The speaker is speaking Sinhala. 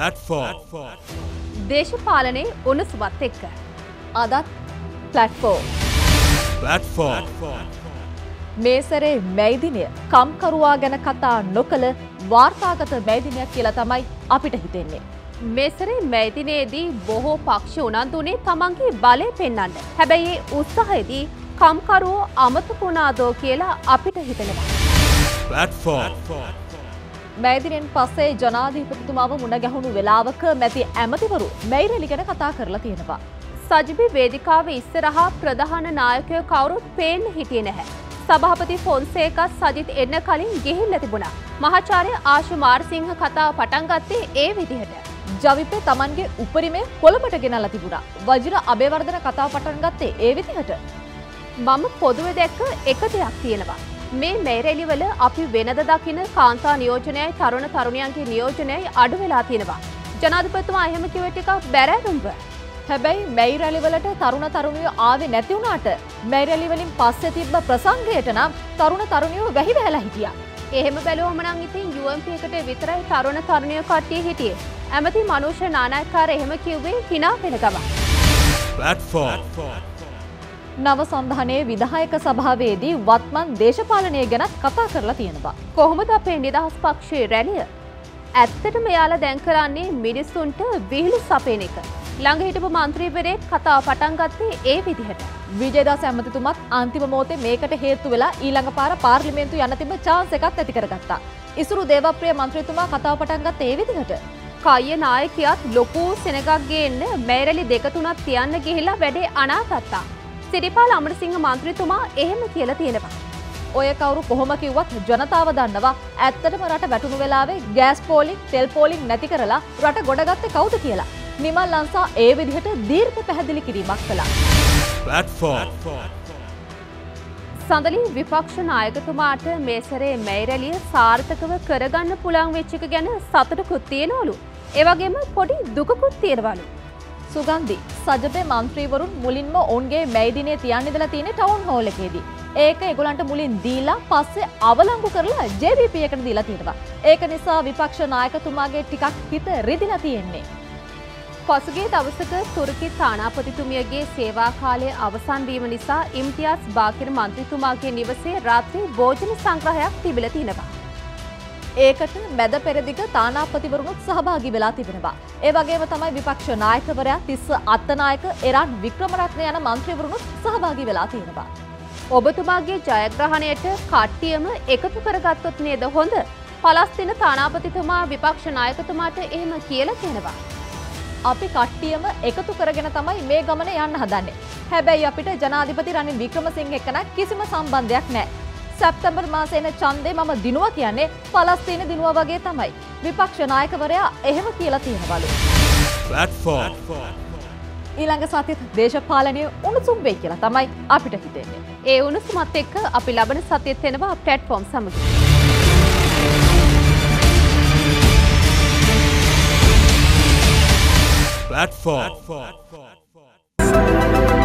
දේශපාලනයේ උණුසුමත් එක්ක අදත් ප්ලැට්ෆෝම් මේ සැරේ මැයි දිනය කම්කරුවා ගැන කතා නොකළ වාර්තාගත මැයි දිනයක් කියලා තමයි අපිට හිතෙන්නේ. මේ සැරේ මැයි දිනේදී බොහෝ පක්ෂ උනන්දු වුණේ තමන්ගේ බලය පෙන්වන්න. හැබැයි ඒ උත්සාහයේදී කම්කරුවෝ අමතක වුණාදෝ කියලා අපිට හිතෙනවා. මැයි දිනෙන් පස්සේ ජනාධිපතිතුමාව මුණ ගැහුණු වෙලාවක මැති ඇමතිවරු මැයි රැලි ගැන කතා කරලා තියෙනවා. සජිබි වේදිකාවේ ඉස්සරහා ප්‍රධාන නායකයෝ කවුරුත් පේන්න හිටියේ නැහැ. සභාපති ෆොන්සේකා සජිත් එන්න කලින් ගිහිල්ලා තිබුණා. මහාචාර්ය ආශු මාරසිංහ කතාව පටන් ගත්තේ ඒ විදිහට. ජවිපේ Tamanගේ උපරිමේ කොළඹට ගෙනල්ලා තිබුණා. වජිර අබේවර්ධන කතාව පටන් ගත්තේ ඒ විදිහට. මම පොදුවේ දැක්ක එක දෙයක් තියෙනවා. මේ මැරෙලි වල අපි වෙනද දකින කාන්තා නියෝජනයයි තරුණ තරුණියන්ගේ නියෝජනයයි අඩු වෙලා තියෙනවා. ජනාධිපතිතුමා එහෙම කිව්ව ටිකක් බැරෑරුම්ව. හැබැයි මැයි රැලි වලට තරුණ තරුණියෝ ආවේ නැති වුණාට මැයි රැලි වලින් පස්සේ තිබ්බ ප්‍රසංගයට නම් තරුණ තරුණියෝ වැහි වැහලා හිටියා. එහෙම බැලුවම නම් ඉතින් UMP එකට විතරයි තරුණ තරුණියෝ කට්ටිය හිටියේ. ඇමති මනෝෂ නානායක්කාර එහෙම කිව්වේ hina වෙන ගම. නව සම්ධානයේ විධායක සභාවේදී වත්මන් දේශපාලනය ගැන කතා කරලා තියෙනවා. කොහොමද අපේ නිදහස් පක්ෂයේ රැළිය? ඇත්තටම යාලා දැන් කරන්නේ මිනිස්සුන්ට විහිළු සපයන එක. ළඟ හිටපු മന്ത്രിවරයෙක් කතාව පටන් ගත්තේ ඒ විදිහට. විජේදාස ඇමතිතුමත් අන්තිම මොහොතේ මේකට හේතු වෙලා ඊළඟ පාර පාර්ලිමේන්තු යන්න තිබ්බ chance එකක් ඇති කරගත්තා. ඉසුරු දේවප්‍රිය മന്ത്രിතුමා කතාව පටන් ගත්තේ ඒ විදිහට. කයිය නායකයාත් ලොකු සෙනගක් ගේන්න මැරලි දෙක තුනක් තියන්න ගිහිල්ලා වැඩේ අනාගත්තා. සිරිපාල අමරසිංහ මන්ත්‍රීතුමා එහෙම කියලා තියෙනවා. ඔය කවුරු කොහොම කිව්වත් ජනතාව දන්නවා ඇත්තටම රට වැටුණු වෙලාවේ ගෑස් පෝලිං තෙල් පෝලිං නැති කරලා රට ගොඩගත්තේ කවුද කියලා. නිමල් ලංසා ඒ විදිහට දීර්ඝ පැහැදිලි කිරීමක් කළා. සඳලි විපක්ෂ නායකතුමාට මේ සැරේ මැයි රැළිය සාර්ථකව කරගන්න පුළුවන් වෙච්ච එක ගැන සතුටකුත් තියෙනවලු. ඒ වගේම පොඩි දුකකුත් තියෙනවලු. සුගන්ධි සජබේ මන්ත්‍රීවරුන් මුලින්ම ඔවුන්ගේ මැයි දිනේ තියන්න ඉඳලා තියෙන ටවුන් හෝල් එකේදී. ඒක ඒගොල්ලන්ට මුලින් දීලා පස්සේ අවලංගු කරලා JVP එකට දීලා තියෙනවා. ඒක නිසා විපක්ෂ නායකතුමාගේ ටිකක් හිත රිදිලා තියෙන්නේ. පසුගිය දවසක තුර්කි තානාපතිතුමියගේ සේවා කාලය අවසන් වීම නිසා ඉම්තියාස් බාකිර් මන්ත්‍රීතුමාගේ නිවසේ රාත්‍රී භෝජන සංග්‍රහයක් තිබිලා තිනවා. ඒකට මැද පෙරදිග තානාපතිවරුණුත් සහභාගී වෙලා තිබෙනවා. ඒ වගේම තමයි විපක්ෂ නායකවරයා තිස්ස අත්තනායක එරන් වික්‍රමරත්න යන මන්ත්‍රීවරුණුත් සහභාගී වෙලා තියෙනවා. ඔබතුමාගේ ජයග්‍රහණයට කට්ටියම එකතු කරගත්තොත් නේද හොඳ? පලස්තීන තානාපතිතුමා විපක්ෂ නායකතුමාට එහෙම කියලා කියනවා. අපි කට්ටියම එකතු කරගෙන තමයි මේ ගමන යන්න හදන්නේ. හැබැයි අපිට ජනාධිපති රනිල් වික්‍රමසිංහ එක්ක කිසිම සම්බන්ධයක් නැහැ. සැප්තැම්බර් මාසයේ එන ඡන්දේ මම දිනුවා කියන්නේ පලස්තීන දිනුවා වගේ තමයි. විපක්ෂ නායකවරයා එහෙම කියලා තියෙනවලු. ඊළඟ සතියේ දේශපාලනයේ උණුසුම් වෙයි කියලා තමයි අපිට හිතෙන්නේ. ඒ උණුසුමත් එක්ක අපි ලබන සතියේත් එනවා ප්ලැට්ෆෝම් සමග. platform